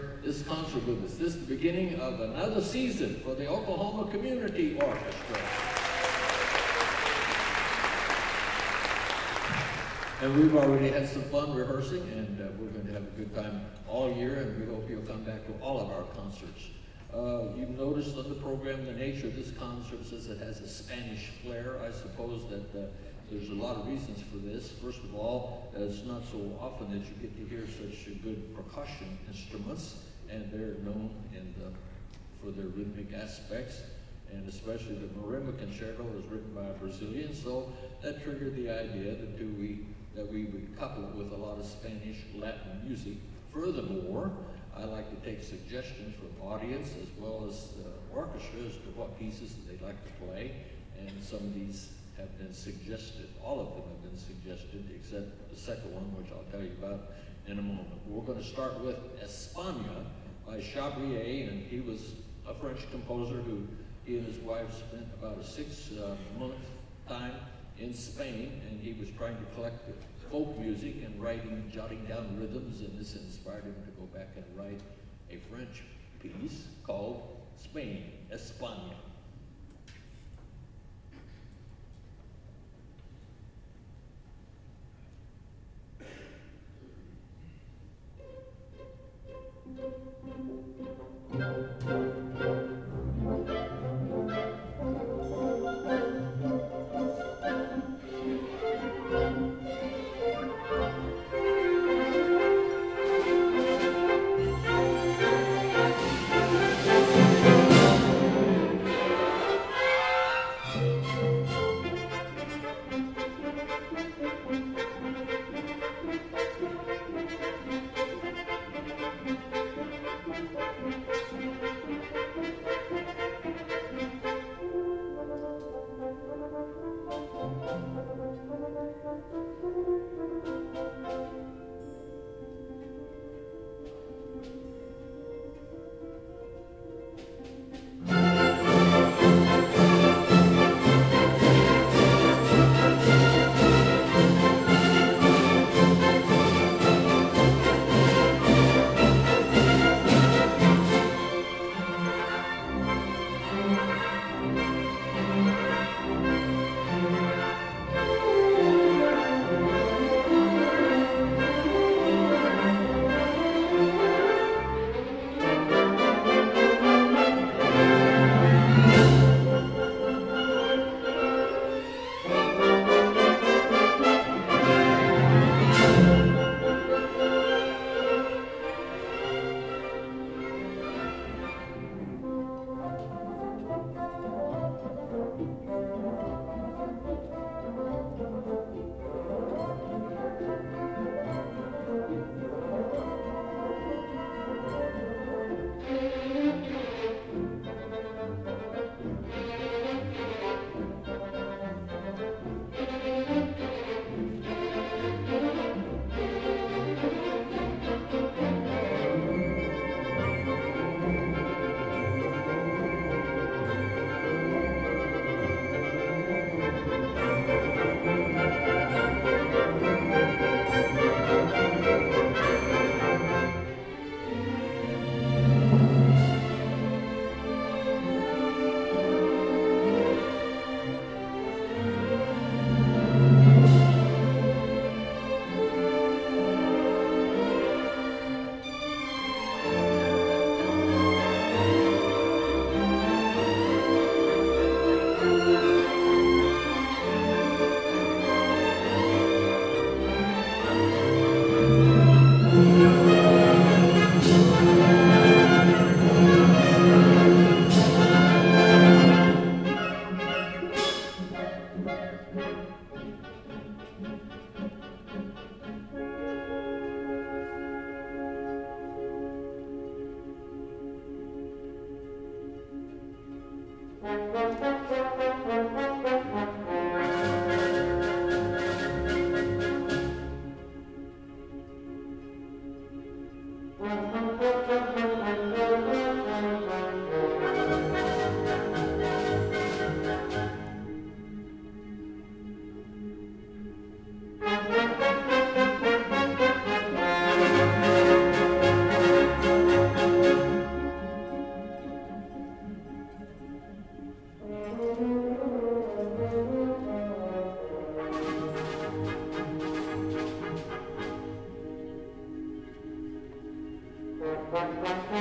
this concert with us. This is the beginning of another season for the Oklahoma Community Orchestra. And we've already had some fun rehearsing, and we're going to have a good time all year, and we hope you'll come back to all of our concerts. You've noticed on the program the nature of this concert says it has a Spanish flair. I suppose that there's a lot of reasons for this. First of all, it's not so often that you get to hear such good percussion instruments, and they're known for their rhythmic aspects, and especially the Marimba Concerto was written by a Brazilian, so that triggered the idea that we would couple it with a lot of Spanish Latin music. Furthermore, I like to take suggestions from audience as well as the orchestra as to what pieces they'd like to play, and some of these have been suggested. All of them have been suggested, except the second one, which I'll tell you about in a moment. We're going to start with España by Chabrier, and he was a French composer who he and his wife spent about a 6-month time in Spain, and he was trying to collect folk music and jotting down rhythms, and this inspired him to go back and write a French piece called Spain, España.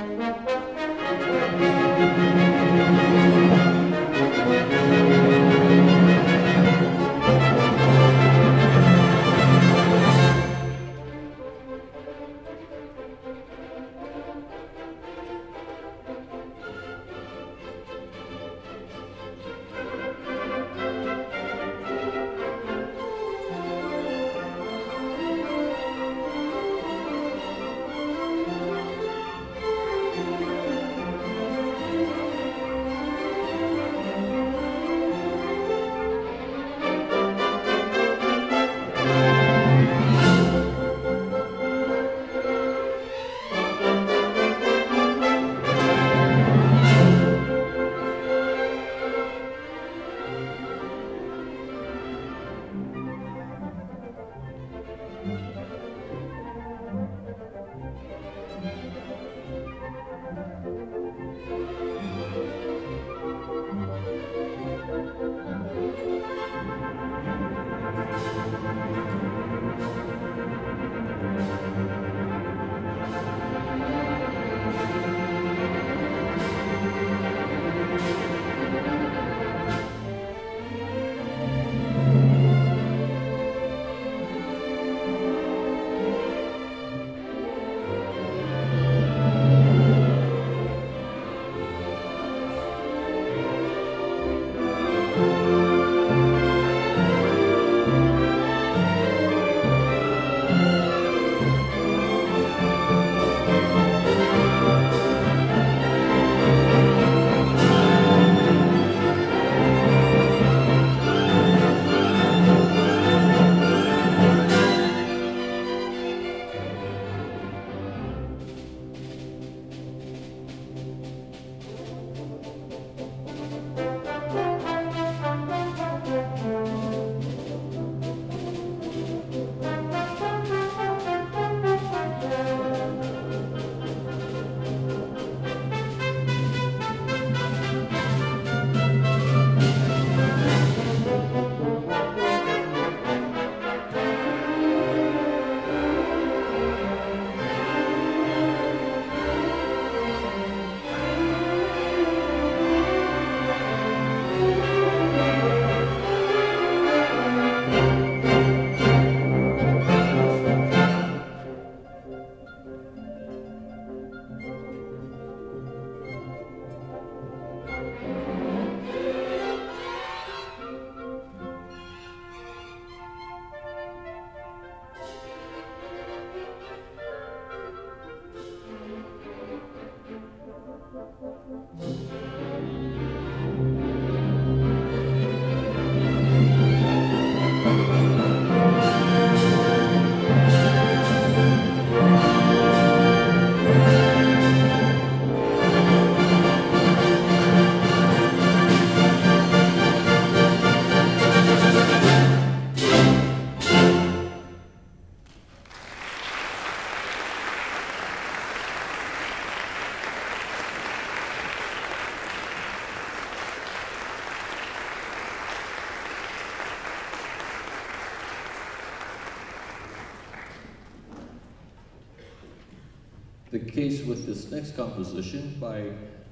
The case with this next composition by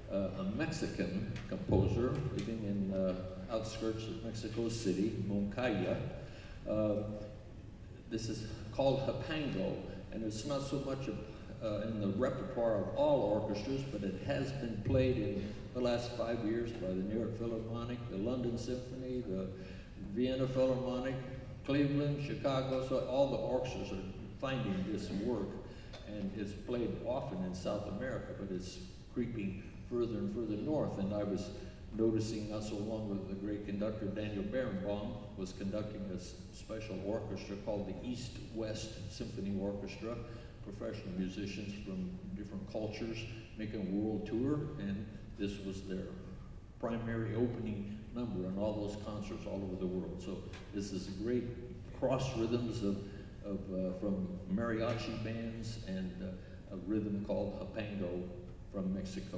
a Mexican composer living in outskirts of Mexico City, Moncaya. This is called Hupango, and it's not so much in the repertoire of all orchestras, but it has been played in the last 5 years by the New York Philharmonic, the London Symphony, the Vienna Philharmonic, Cleveland, Chicago, so all the orchestras are finding this work, and it's played often in South America, but it's creeping further and further north. And I was noticing not so long with the great conductor Daniel Barenboim was conducting a special orchestra called the East-West Symphony Orchestra, professional musicians from different cultures making a world tour, and this was their primary opening number on all those concerts all over the world. So this is a great cross rhythms from mariachi bands and a rhythm called Hupango from Mexico.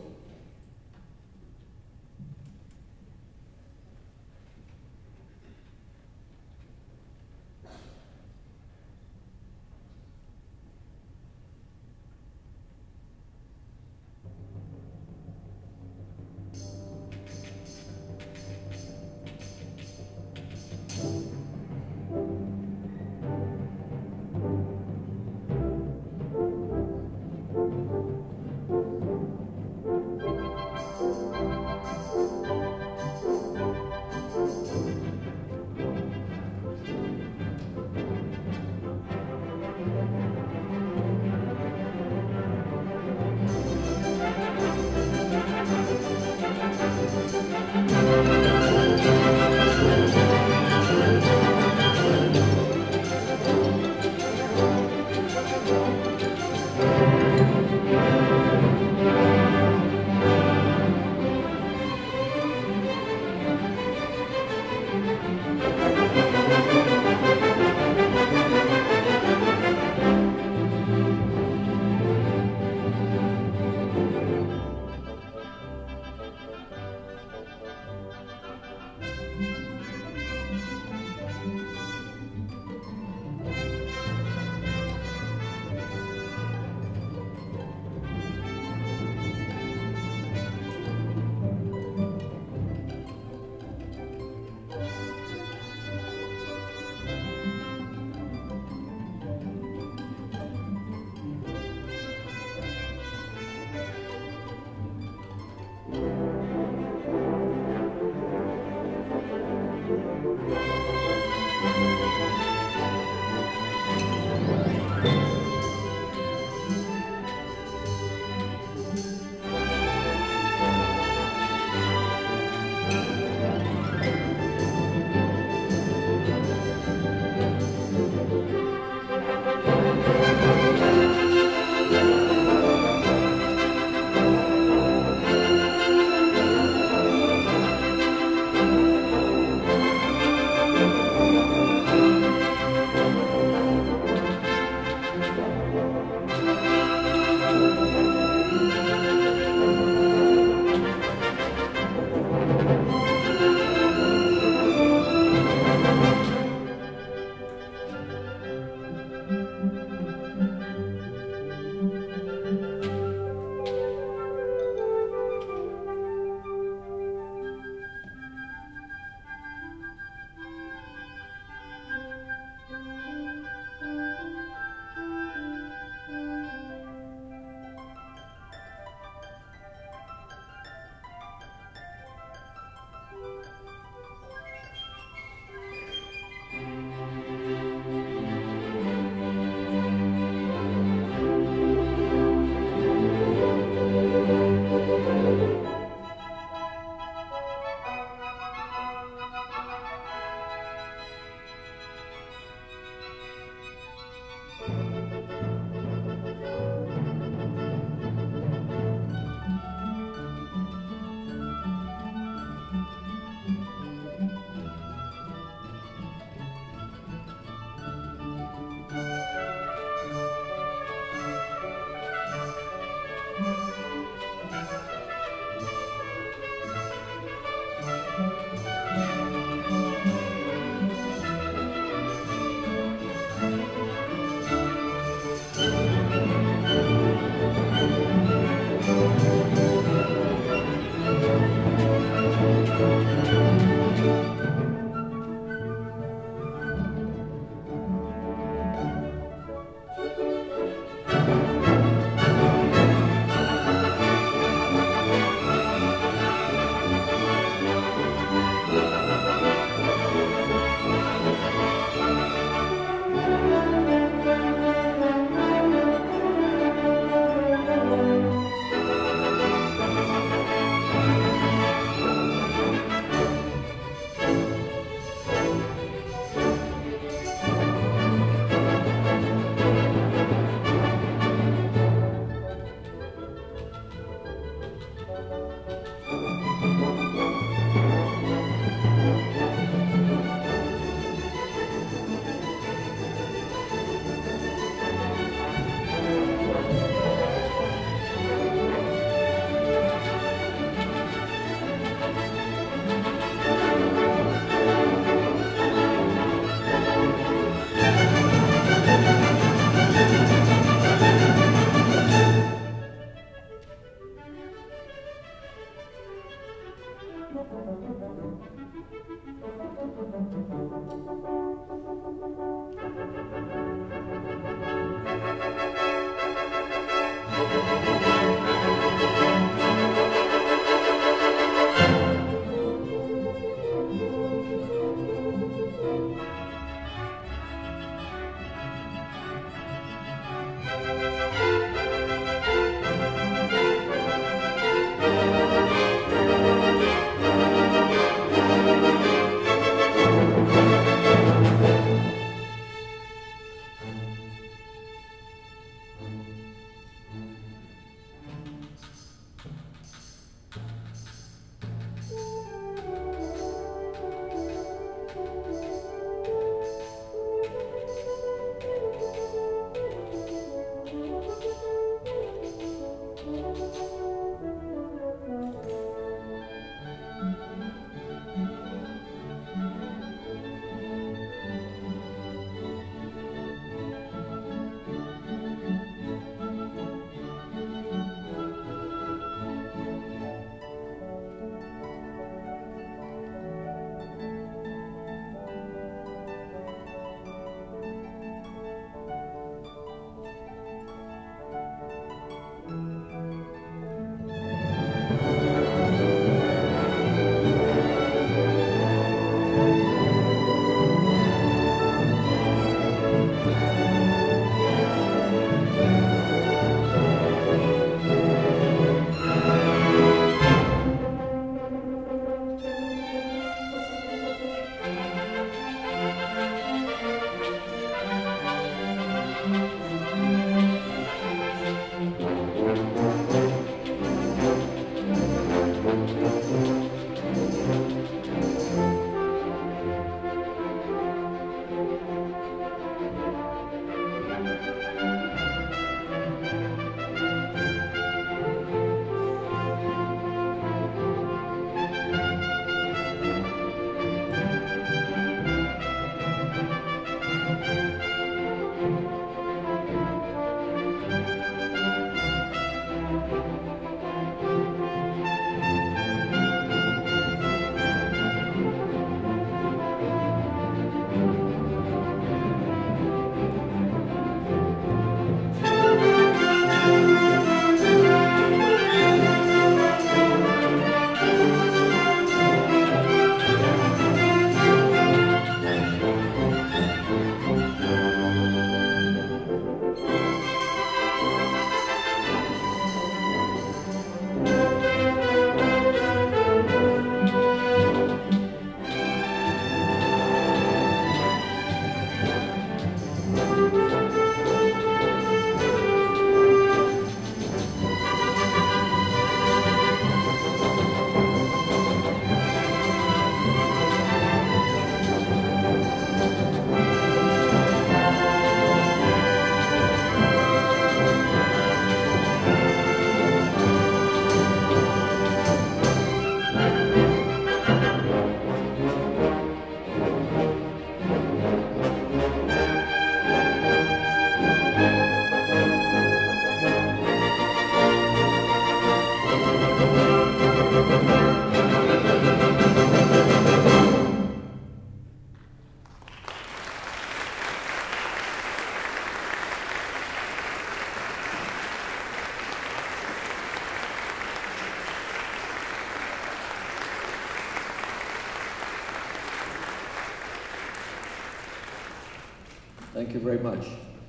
Thank you very much.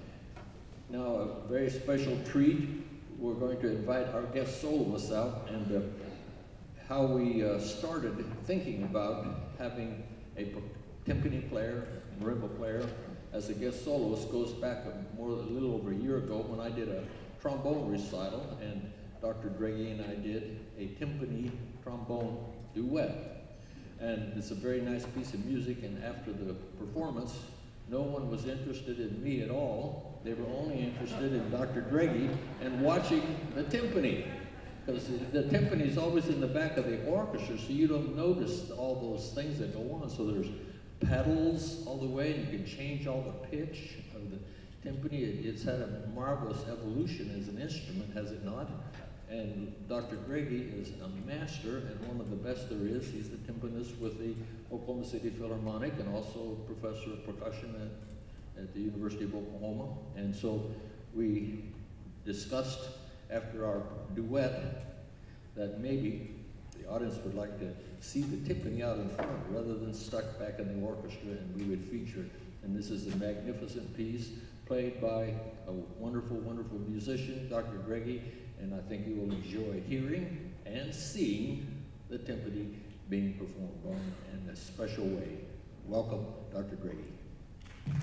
Now, a very special treat. We're going to invite our guest soloists out, and how we started thinking about having a timpani player, marimba player, as a guest soloist goes back a little over a year ago when I did a trombone recital, and Dr. Draghi and I did a timpani trombone duet. And it's a very nice piece of music, and after the performance, no one was interested in me at all. They were only interested in Dr. Draghi and watching the timpani. Because the timpani is always in the back of the orchestra, so you don't notice all those things that go on. So there's pedals all the way, and you can change all the pitch of the timpani. It's had a marvelous evolution as an instrument, has it not? And Dr. Draghi is a master and one of the best there is. He's the timpanist with the Oklahoma City Philharmonic and also professor of percussion at the University of Oklahoma. And so we discussed after our duet that maybe the audience would like to see the timpani out in front rather than stuck back in the orchestra, and we would feature it. And this is a magnificent piece played by a wonderful, wonderful musician, Dr. Draghi, and I think you will enjoy hearing and seeing the timpani being performed in a special way. Welcome, Dr. Draghi.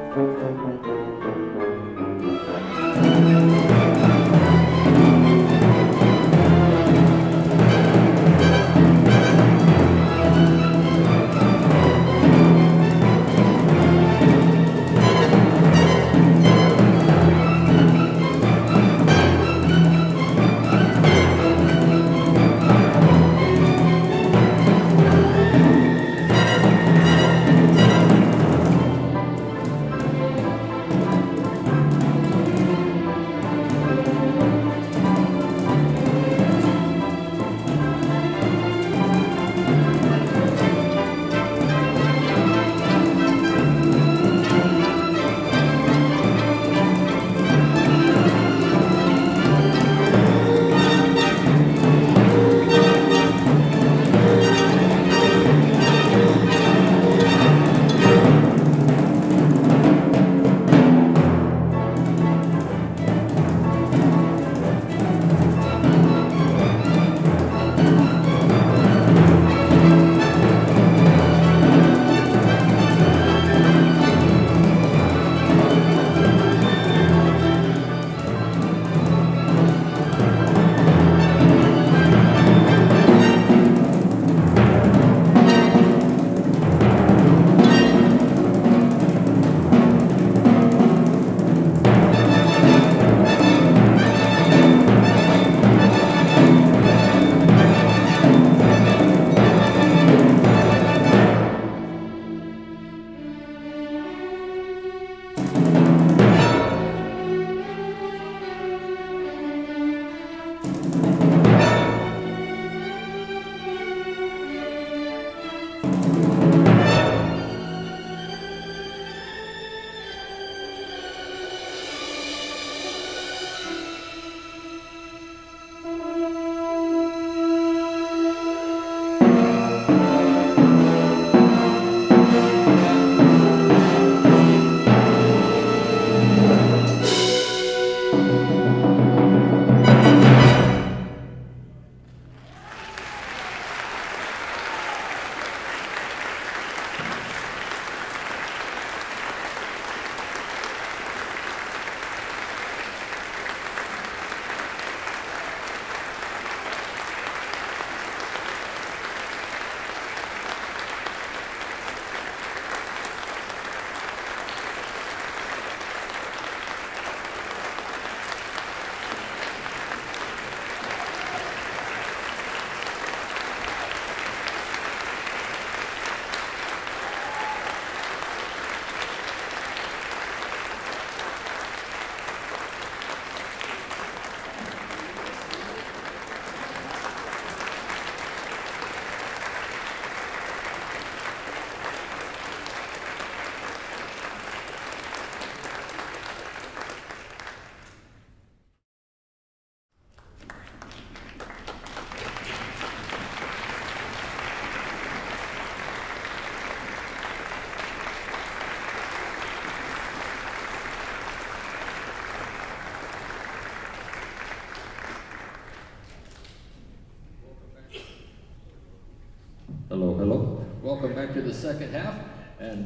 Hello, hello. Welcome back to the second half, and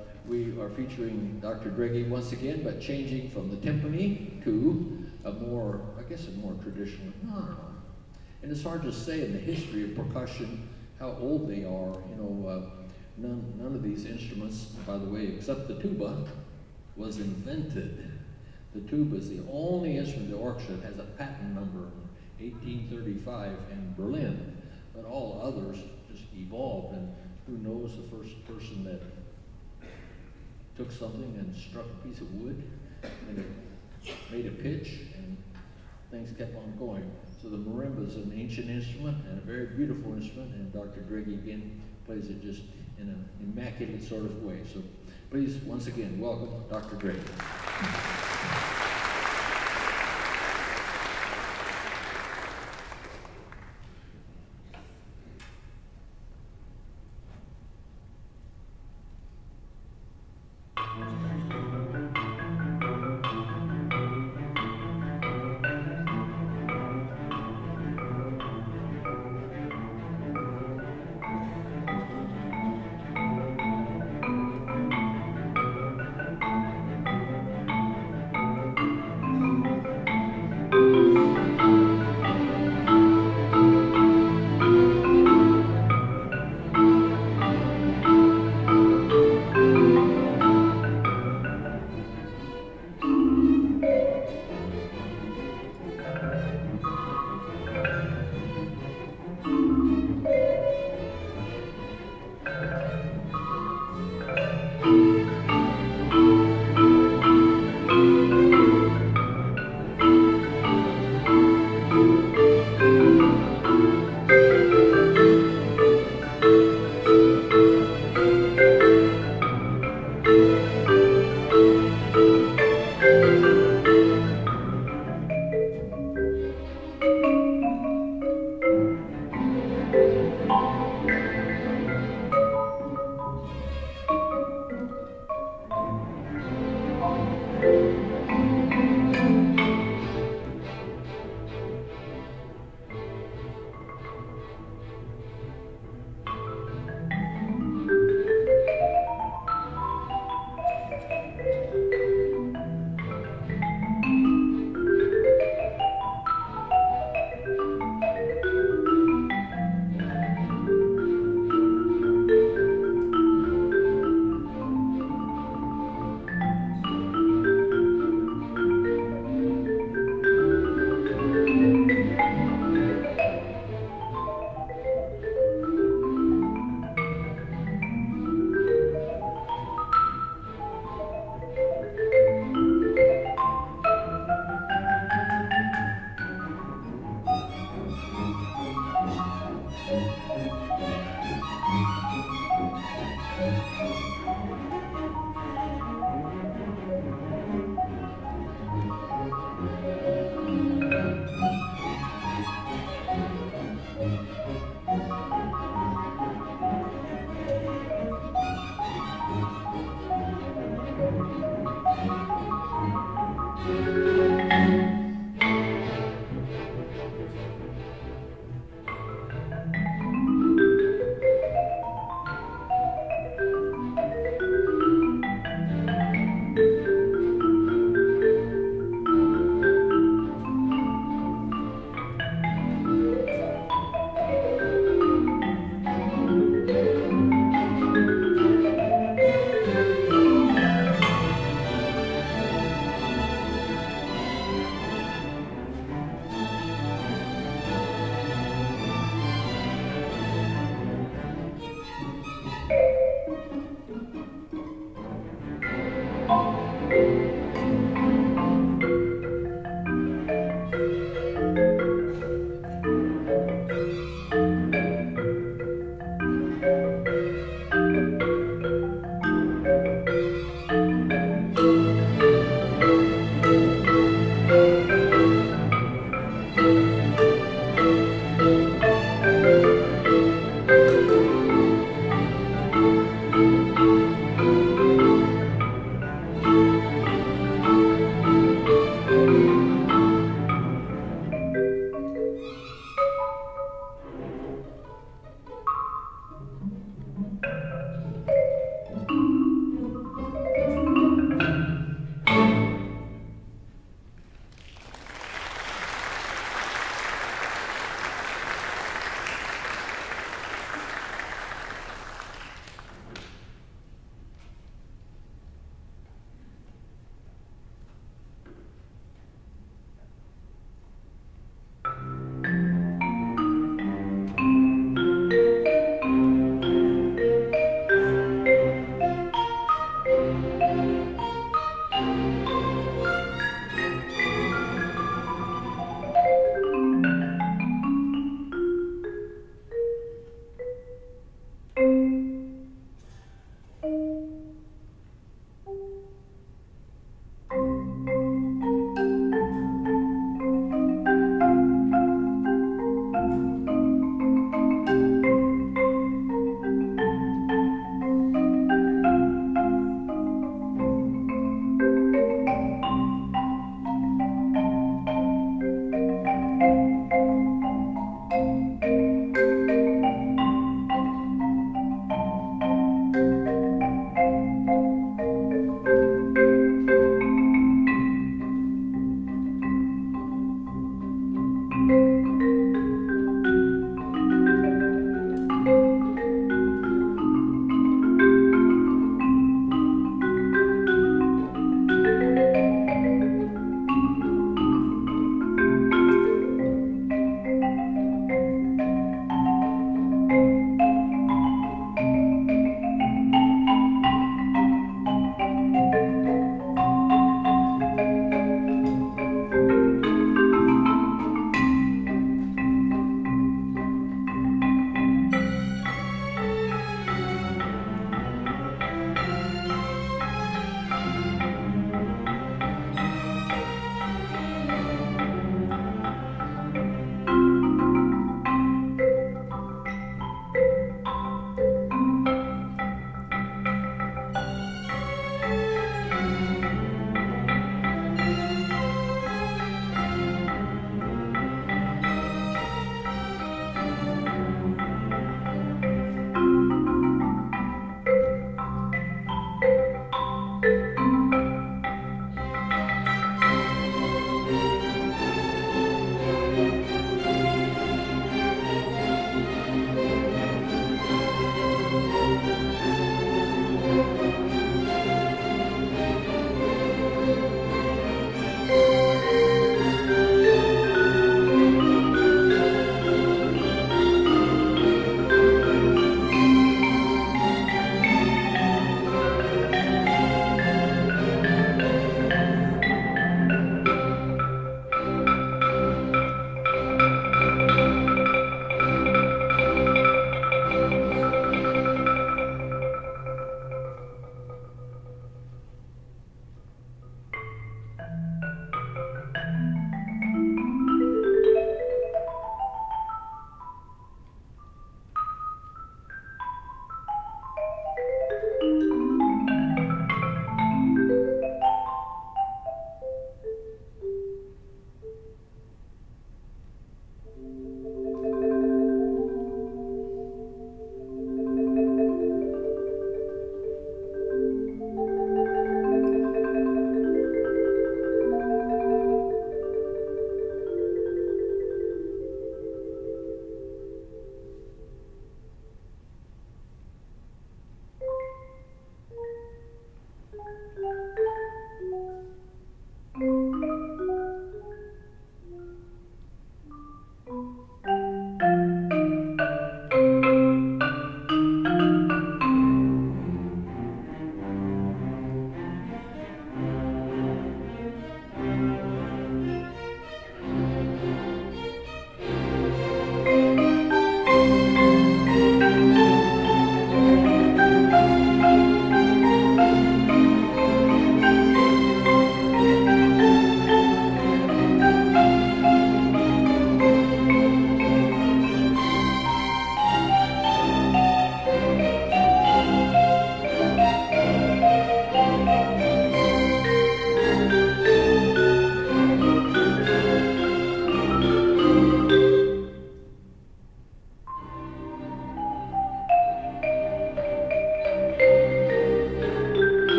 we are featuring Dr. Drege once again, but changing from the timpani to a more, I guess a more traditional, I don't know. And it's hard to say in the history of percussion how old they are. You know, none of these instruments, by the way, except the tuba, was invented. The tuba is the only instrument in the orchestra that has a patent number, 1835 in Berlin, but all others just evolved, and who knows the first person that took something and struck a piece of wood and it made a pitch, and things kept on going. So the marimba is an ancient instrument and a very beautiful instrument, and Dr. Drege again plays it just in an immaculate sort of way. So please, once again, welcome Dr. Drege.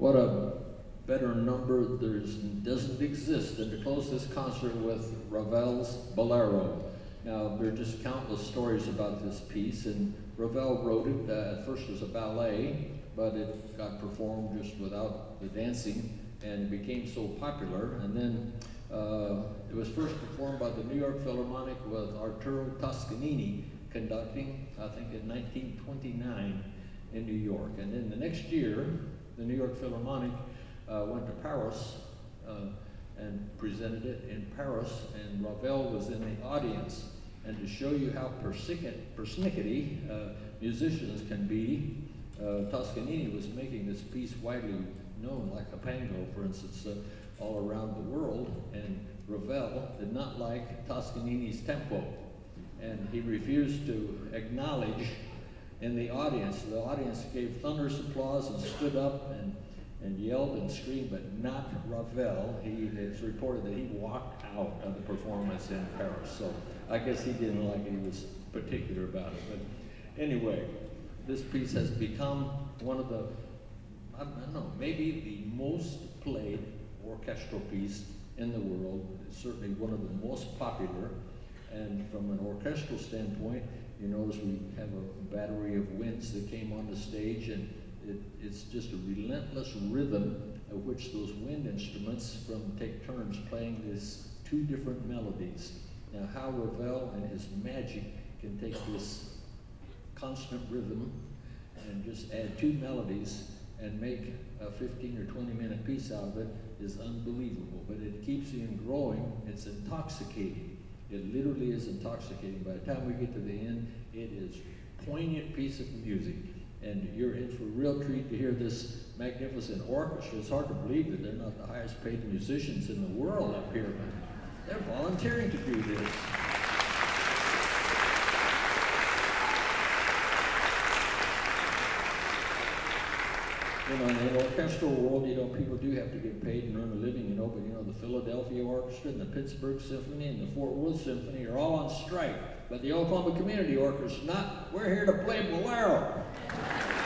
what a better number doesn't exist than to close this concert with Ravel's Bolero. Now, there are just countless stories about this piece, and Ravel wrote it, at first as a ballet, but it got performed just without the dancing, and it became so popular. And then it was first performed by the New York Philharmonic with Arturo Toscanini conducting, I think in 1929 in New York. And then the next year, the New York Philharmonic went to Paris and presented it in Paris, and Ravel was in the audience. And to show you how persnickety musicians can be, Toscanini was making this piece widely known, like Capango, for instance, all around the world, and Ravel did not like Toscanini's tempo, and he refused to acknowledge in the audience. The audience gave thunderous applause and stood up and yelled and screamed, but not Ravel. It's reported that he walked out of the performance in Paris, so I guess he didn't like it. He was particular about it. But anyway, this piece has become one of the, I don't know, maybe the most played orchestral piece in the world. It's certainly one of the most popular. And from an orchestral standpoint, you notice we have a battery of winds that came on the stage, and it's just a relentless rhythm of which those wind instruments take turns playing these two different melodies. Now, how Ravel and his magic can take this constant rhythm and just add two melodies and make a 15 or 20-minute piece out of it is unbelievable. But it keeps you growing. It's intoxicating. It literally is intoxicating. By the time we get to the end, it is a poignant piece of music. And you're in for a real treat to hear this magnificent orchestra. It's hard to believe that they're not the highest paid musicians in the world up here, but they're volunteering to do this. You know, in the orchestral world, you know, people do have to get paid and earn a living, you know, but you know, the Philadelphia Orchestra and the Pittsburgh Symphony and the Fort Worth Symphony are all on strike. But the Oklahoma Community Orchestra is not. We're here to play Bolero.